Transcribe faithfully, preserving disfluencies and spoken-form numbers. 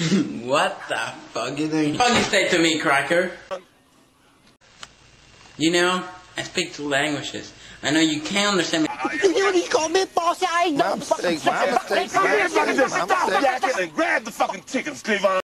What the fuck you doing? Fuck you say to me, cracker. You know, I speak two languages. I know you can't understand me. You hear what he called me, boss? I ain't no My mistake, my mistake. Come here, fucking My mistake. stop, jacket, and grab the fucking chicken, Cleavon.